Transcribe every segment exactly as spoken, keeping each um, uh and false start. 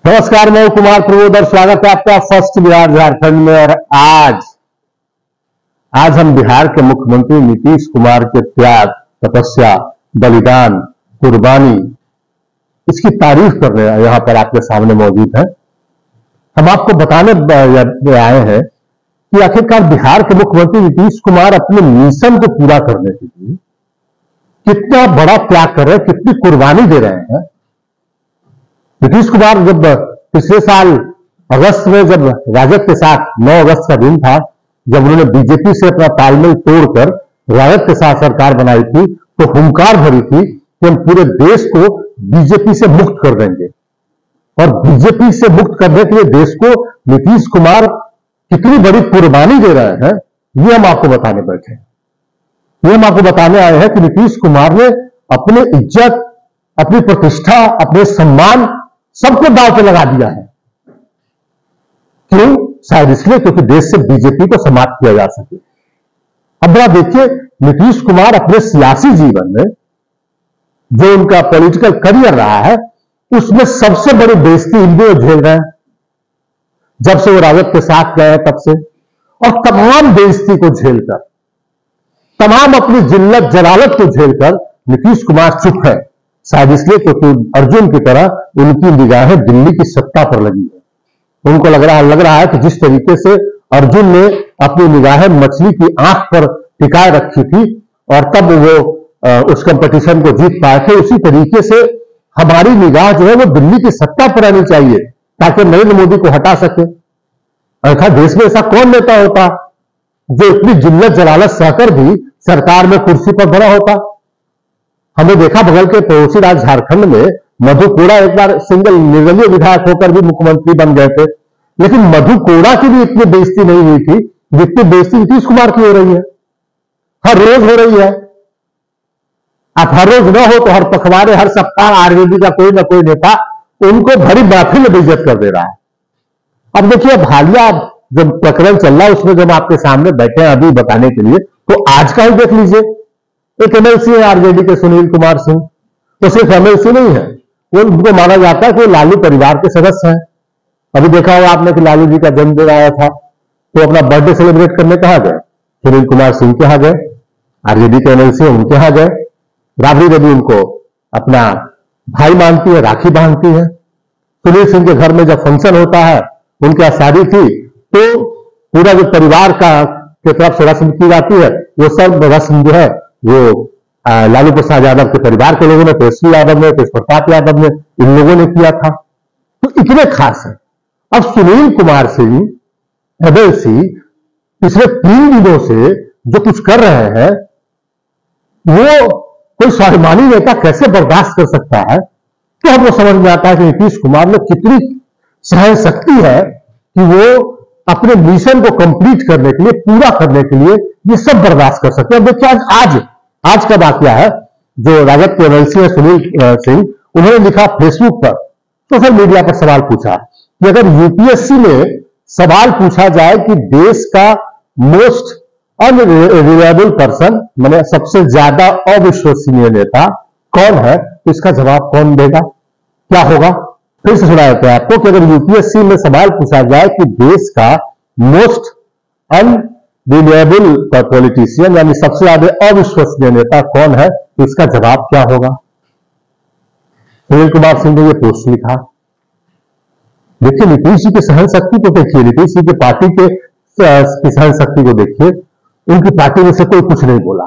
नमस्कार, मैं कुमार प्रबोध और स्वागत है आपका फर्स्ट बिहार झारखंड में। और आज आज हम बिहार के मुख्यमंत्री नीतीश कुमार के त्याग, तपस्या, बलिदान, कुर्बानी, इसकी तारीफ करने यहां पर आपके सामने मौजूद है। हम आपको बताने आए हैं कि आखिरकार बिहार के मुख्यमंत्री नीतीश कुमार अपने मिशन को पूरा करने के लिए कितना बड़ा त्याग कर रहे हैं, कितनी कुर्बानी दे रहे हैं। नीतीश कुमार जब पिछले साल अगस्त में जब राजद के साथ नौ अगस्त का दिन था, जब उन्होंने बीजेपी से अपना तालमेल तोड़कर राजद के साथ सरकार बनाई थी, तो हुंकार भरी थी कि हम पूरे देश को बीजेपी से मुक्त कर देंगे। और बीजेपी से मुक्त करने के लिए देश को नीतीश कुमार कितनी बड़ी कुर्बानी दे रहे हैं, ये हम आपको बताने बैठे हैं। ये हम आपको बताने आए हैं कि नीतीश कुमार ने अपनी इज्जत, अपनी प्रतिष्ठा, अपने सम्मान सबको दांव पे लगा दिया है। क्यों? शायद इसलिए क्योंकि देश से बीजेपी को समाप्त किया जा सके। अब जरा देखिए, नीतीश कुमार अपने सियासी जीवन में जो उनका पॉलिटिकल करियर रहा है, उसमें सबसे बड़ी बेइज्जती इनको झेल रहे हैं। जब से वो राजद के साथ गए हैं तब से, और तमाम बेइज्जती को झेलकर, तमाम अपनी जिल्लत जलालत को झेलकर नीतीश कुमार चुप है। शायद इसलिए क्योंकि अर्जुन की तरह उनकी निगाहें दिल्ली की सत्ता पर लगी है। उनको लग रहा लग रहा है कि जिस तरीके से अर्जुन ने अपनी निगाहें मछली की आंख पर टिकाए रखी थी और तब वो उस कंपटीशन को जीत पाए थे, उसी तरीके से हमारी निगाह जो है वो दिल्ली की सत्ता पर आनी चाहिए ताकि नरेंद्र मोदी को हटा सके। अर्थात देश में ऐसा कौन नेता होता जो इतनी जिल्लत जलालत सहकर भी सरकार में कुर्सी पर बना होता। हमने देखा बगल के पड़ोसी राज्य झारखंड में मधु कोड़ा एक बार सिंगल निर्दलीय विधायक होकर भी मुख्यमंत्री बन गए थे, लेकिन मधु कोड़ा की भी इतनी बेइज्जती नहीं हुई थी जितनी बेइज्जती नीतीश कुमार की हो रही है। हर रोज हो रही है। आप हर रोज न हो तो हर पखवाड़े, हर सप्ताह आरजेडी का कोई ना कोई नेता उनको भरी महफिल में बेइज्जत कर दे रहा है। अब देखिए, अब हालिया जब प्रकरण चल रहा है उसमें जब आपके सामने बैठे हैं अभी बताने के लिए, तो आज का ही देख लीजिए। एक एमएलसी है आरजेडी के सुनील कुमार सिंह, तो सिर्फ एमएलसी नहीं है, वो उनको माना जाता है कि वो लालू परिवार के सदस्य हैं। अभी देखा होगा आपने कि लालू जी का जन्मदिन आया था, तो अपना बर्थडे सेलिब्रेट करने कहां गए? सुनील कुमार सिंह के यहां गए, आरजेडी के एमएलसी उनके यहां गए। राबड़ी देवी उनको अपना भाई मानती है, राखी बांधती है। सुनील सिंह के घर में जब फंक्शन होता है, उनके यहाँ शादी थी, तो पूरा जो परिवार का के तरफ से रस्म की जाती है, वो सब रस्म जो है वो लालू प्रसाद यादव के परिवार के लोगों ने, तेजस्वी यादव ने, तेज प्रताप यादव ने, इन लोगों ने किया था। तो इतने खास है। अब सुनील कुमार सिंह एमएलसी पिछले तीन दिनों से जो कुछ कर रहे हैं, वो कोई स्वाभिमानी नेता कैसे बर्दाश्त कर सकता है? तो हमको समझ में आता है कि नीतीश कुमार में कितनी सहन शक्ति है कि वो अपने मिशन को कंप्लीट करने के लिए, पूरा करने के लिए ये सब बर्दाश्त कर सकते हैं। देखिए, आज आज आज का वाकया है, जो राजद के एमएलसी है सुनील सिंह, उन्होंने लिखा फेसबुक पर, सोशल मीडिया पर सवाल पूछा कि अगर यूपीएससी में सवाल पूछा जाए कि देश का मोस्ट अनरिलायबल पर्सन, माने सबसे ज्यादा अविश्वसनीय नेता कौन है, तो इसका जवाब कौन देगा? क्या होगा? फिर से सुना देते हैं आपको कि अगर यूपीएससी में सवाल पूछा जाए कि देश का मोस्ट अनरिलायबल पॉलिटिशियन, यानी सबसे ज्यादा अविश्वसनीय नेता कौन है, तो इसका जवाब क्या होगा? सुनील कुमार सिंह ने यह पोस्ट लिखा। देखिए, नीतीश जी की सहन शक्ति को देखिए, नीतीश जी की पार्टी के की सहन शक्ति को देखिए। उनकी पार्टी में से कोई कुछ नहीं बोला।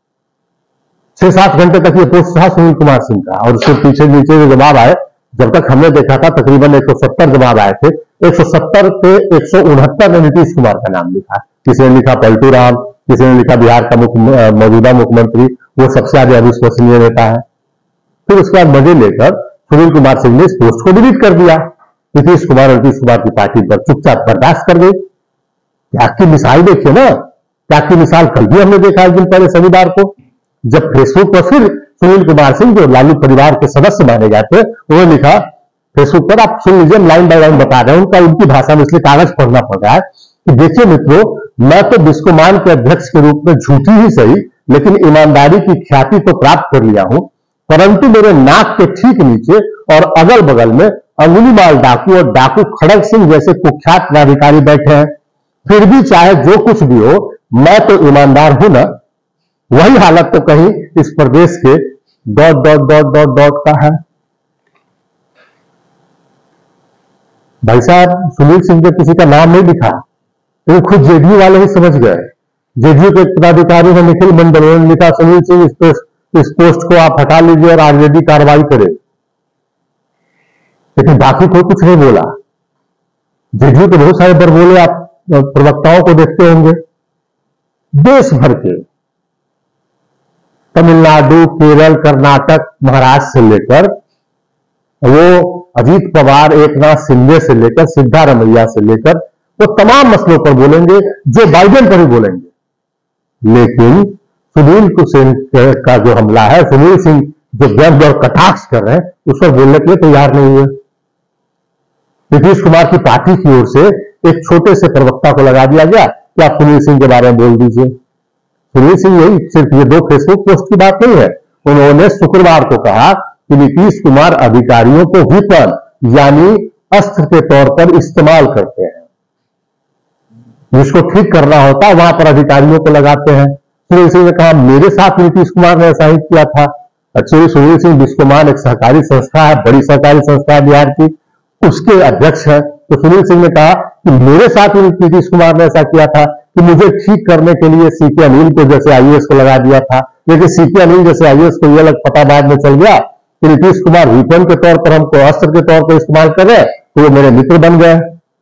छह सात घंटे तक ये पोस्ट था सुनील कुमार सिंह का, और उसके पीछे नीचे जो जवाब आए, जब तक हमने देखा था तकरीबन एक सौ सत्तर जवाब आए थे। एक सौ सत्तर पे एक सौ उनहत्तर ने नीतीश कुमार का नाम लिखा। किसी ने लिखा पलटू राम, किसी ने लिखा बिहार का मुख्य मौजूदा मुख्यमंत्री, वो सबसे ज्यादा अविश्वसनीय नेता है। फिर उसके बाद मजे लेकर सुनील कुमार सिंह ने इस पोस्ट को डिलीट कर दिया। नीतीश कुमार और नीतीश कुमार की पार्टी पर चुपचाप बर्दाश्त कर गई। त्याग की मिसाल देखिए ना, त्याग की मिसाल कल भी हमने देखा एक दिन पहले शनिवार को, जब फेसबुक पर फिर सुनील कुमार सिंह जो लालू परिवार के सदस्य माने गए थे, उन्होंने लिखा फेसबुक पर, आप सुन लीजिए, लाइन बाय लाइन बता रहे हैं उनका, उनकी भाषा में, इसलिए कागज पढ़ना पड़ रहा है कि देखिए मित्रों, मैं तो बिस्कोमान के अध्यक्ष के रूप में झूठी ही सही लेकिन ईमानदारी की ख्याति तो प्राप्त कर लिया हूं, परंतु मेरे नाक के ठीक नीचे और अगल बगल में अंगुली माल डाकू और डाकू खड़ग सिंह जैसे कुख्यात अधिकारी बैठे हैं। फिर भी चाहे जो कुछ भी हो, मैं तो ईमानदार हूं ना। वही हालत तो कहीं इस प्रदेश के dot dot dot dot dot का है। भाई साहब, सुनील सिंह के किसी का नाम नहीं लिखा, तो खुद जेडीयू वाले ही समझ गए। जेडीयू के पदाधिकारी ने निखिल मंडल ने लिखा, सुनील सिंह इस पोस्ट, इस पोस्ट को आप हटा लीजिए और आरजेडी कार्रवाई करे। लेकिन बाकी कोई कुछ नहीं बोला। जेडीयू के बहुत सारे बरबोले आप प्रवक्ताओं को देखते होंगे, देश भर के, तमिलनाडु, केरल, कर्नाटक, महाराष्ट्र से लेकर वो अजीत पवार, एकनाथ शिंदे से लेकर सिद्धारमैया से लेकर वो तमाम मसलों पर बोलेंगे, जो बाइडेन पर ही बोलेंगे। लेकिन सुनील सिंह का जो हमला है, सुनील सिंह जो व्यंग और कटाक्ष कर रहे हैं, उस पर बोलने के लिए तैयार नहीं है। नीतीश कुमार की पार्टी की ओर से एक छोटे से प्रवक्ता को लगा दिया गया कि आप सुनील सिंह के बारे में बोल दीजिए। सुनील सिंह यही सिर्फ ये दो फेसबुक पोस्ट की बात नहीं है। उन्होंने शुक्रवार को कहा कि नीतीश कुमार अधिकारियों को विपन यानी अस्त्र के तौर पर इस्तेमाल करते हैं। जिसको ठीक करना होता है वहां पर अधिकारियों को लगाते हैं। सुनील सिंह ने कहा, मेरे साथ नीतीश कुमार ने ऐसा ही किया था। एक्चुअली सुनील सिंह बिस्कोमान एक सहकारी संस्था है, बड़ी सहकारी संस्था है बिहार की, उसके अध्यक्ष है। तो सुनील सिंह ने कहा कि मेरे साथ नीतीश कुमार ने ऐसा किया था कि मुझे ठीक करने के लिए सीके अनिल को जैसे आईएएस को लगा दिया था। लेकिन सीके अनिल जैसे आईएएस को यह पता बाद में चल गया कि नीतीश कुमार वेपन के तौर पर हमको अस्त्र के तौर पर इस्तेमाल कर रहे, तो वो मेरे मित्र बन गए।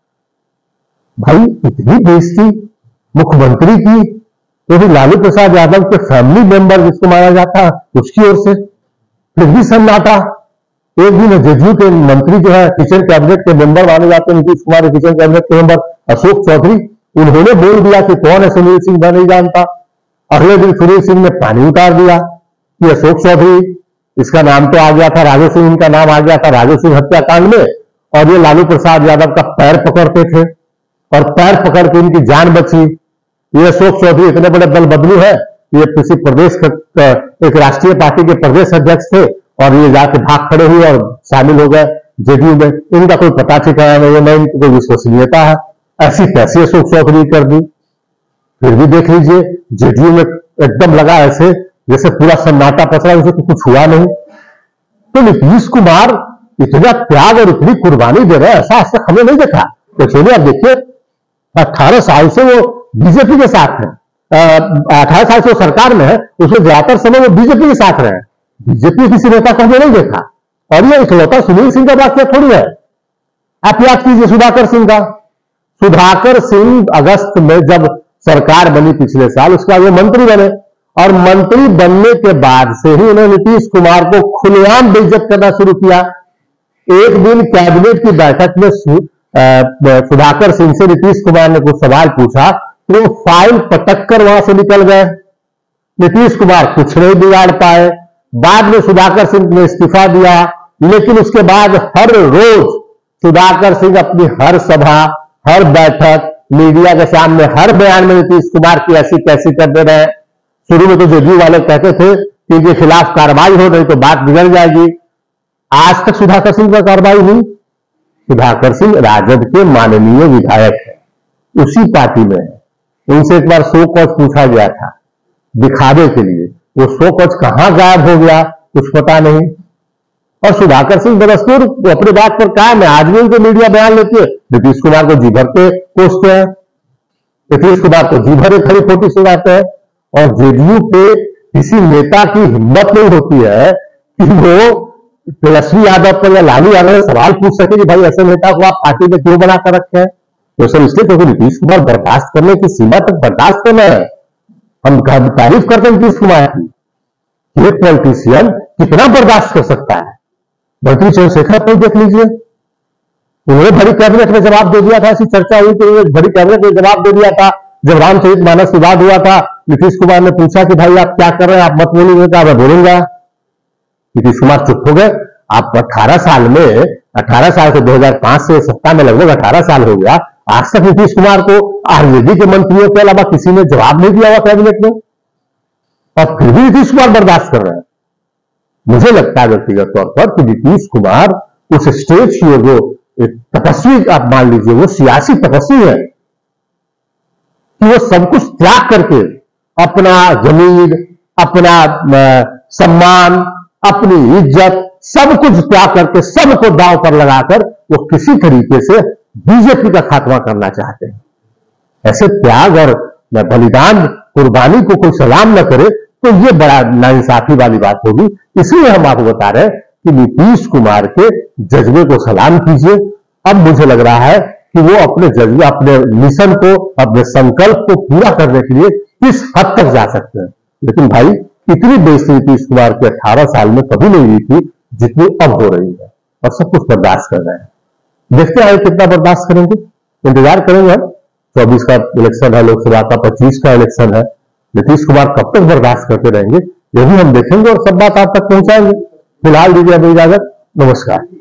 भाई, इतनी बेइज्जती मुख्यमंत्री की, तो भी लालू प्रसाद यादव के फैमिली मेंबर जिसको माना जाता है उसकी ओर से फिर भी सन्नाटा। एक दिन जेडीयू के मंत्री जो है, किचन कैबिनेट के मेंबर माने जाते हैं नीतीश कुमार के किचन कैबिनेट के मेंबर अशोक चौधरी, उन्होंने बोल दिया कि कौन है सुनील सिंह, मैं नहीं जानता। अगले दिन सुनील सिंह ने पानी उतार दिया कि अशोक चौधरी, इसका नाम तो आ गया था राजू सिंह, इनका नाम आ गया था राजू सिंह हत्याकांड में, और ये लालू प्रसाद यादव का पैर पकड़ते थे और पैर पकड़ के इनकी जान बची। ये अशोक चौधरी इतने बड़े बल बदलू है, ये किसी प्रदेश का एक राष्ट्रीय पार्टी के प्रदेश अध्यक्ष थे और ये जाके भाग खड़े हुए और शामिल हो गए जेडीयू में। इनका कोई पता ठिकाना नहीं है, न इनकी कोई विश्वसनीयता है। ऐसी कैसी अशोक चौधरी कर दी। फिर भी देख लीजिए, जेडीयू में एकदम लगा ऐसे जैसे पूरा सन्नाटा पसरा, उसे तो कुछ हुआ नहीं। तो नीतीश कुमार इतना त्याग और इतनी कुर्बानी दे रहे हैं, ऐसा आज तक हमने नहीं देखा। तो चलिए आप देखिए, अठारह साल से वो बीजेपी के साथ है, अठारह साल से वो सरकार में है, उसमें ज्यादातर समय वो बीजेपी के साथ रहे। बीजेपी किसी नेता को हमने नहीं देखा। और ये इकलौता सुनील सिंह का वाक्य थोड़ी है। आप याद कीजिए सुधाकर सिंह का। सुधाकर सिंह अगस्त में जब सरकार बनी पिछले साल, उसके बाद वो मंत्री बने और मंत्री बनने के बाद से ही उन्होंने नीतीश कुमार को खुलेआम बेइज्जत करना शुरू किया। एक दिन कैबिनेट की बैठक में सुधाकर सिंह से नीतीश कुमार ने कुछ सवाल पूछा तो वो फाइल पटक कर वहां से निकल गए। नीतीश कुमार कुछ नहीं बिगाड़ पाए। बाद में सुधाकर सिंह ने इस्तीफा दिया, लेकिन उसके बाद हर रोज सुधाकर सिंह अपनी हर सभा, हर बैठक, मीडिया के सामने हर बयान में नीतीश कुमार की ऐसी कैसी कर दे रहे। शुरू में तो जेडीयू वाले कहते थे कि इनके खिलाफ कार्रवाई हो रही तो बात बिगड़ जाएगी। आज तक सुधाकर सिंह पर कार्रवाई हुई? सुधाकर सिंह राजद के माननीय विधायक है, उसी पार्टी में है। उनसे एक बार शो कॉज पूछा गया था दिखावे के लिए, वो शो कॉज कहां गायब हो गया कुछ पता नहीं। और सुधाकर सिंह बदस्तूर अपनी बात पर कायम है। आज भी उनको मीडिया बयान लेती है, नीतीश कुमार को जी भर के कोसते हैं, नीतीश कुमार को जी भर खड़ी खोटी सुनाते हैं। और जेडीयू के किसी नेता की हिम्मत नहीं होती है कि वो तेजस्वी यादव पर या लालू यादव से सवाल पूछ सके कि भाई ऐसे नेता को आप पार्टी में क्यों बना कर रखे हैं। तो सर इसलिए क्योंकि नीतीश कुमार बर्दाश्त करने की सीमा तक बर्दाश्त करना है। हम तारीफ करते हैं नीतीश कुमार की, एक पॉलिटिशियन कितना बर्दाश्त कर सकता है। मंत्री चंद्रशेखर को देख लीजिए, उन्होंने बड़ी कैबिनेट में जवाब दे दिया था। ऐसी चर्चा हुई कि उन्होंने बड़ी कैबिनेट में जवाब दे दिया था। जब रामचरित मानस विवाद हुआ था, नीतीश कुमार ने पूछा कि भाई आप क्या कर रहे हैं, आप मत बोलिए, क्या मैं बोलूंगा। नीतीश कुमार चुप हो गए। आप अठारह साल में, अठारह साल से दो हज़ार पांच से सत्ता में लगभग अठारह साल हो गया, आज तक नीतीश कुमार को आरजेडी के मंत्रियों के अलावा किसी ने जवाब नहीं दिया हुआ कैबिनेट में, और फिर भी नीतीश कुमार बर्दाश्त कर रहे हैं। मुझे लगता है व्यक्तिगत तौर पर कि नीतीश कुमार उस स्टेज की जो एक तपस्वी आप मान लीजिए, वो सियासी तपस्वी है कि वो सब कुछ त्याग करके अपना जमीन, अपना सम्मान, अपनी इज्जत, सब कुछ त्याग करके सबको दांव पर लगाकर वो किसी तरीके से बीजेपी का खात्मा करना चाहते हैं। ऐसे त्याग और बलिदान, कुर्बानी को कोई सलाम न करे तो ये बड़ा नाइंसाफी वाली बात होगी। इसलिए हम आपको बता रहे हैं कि नीतीश कुमार के जज्बे को सलाम कीजिए। अब मुझे लग रहा है कि वो अपने जज्बे, अपने मिशन को, अपने संकल्प को पूरा करने के लिए किस हद तक जा सकते हैं। लेकिन भाई, इतनी बेइज्जती नीतीश कुमार के अठारह साल में कभी नहीं हुई थी जितनी अब हो रही है, और सब कुछ बर्दाश्त कर रहे हैं। देखते हैं कितना बर्दाश्त करेंगे, इंतजार करेंगे। हम चौबीस का इलेक्शन है लोकसभा का, पच्चीस का इलेक्शन है। नीतीश कुमार कब तक बर्दाश्त करते रहेंगे, ये भी हम देखेंगे और सब बात आप तक पहुंचाएंगे। फिलहाल दीजिए अब इजाजत, नमस्कार।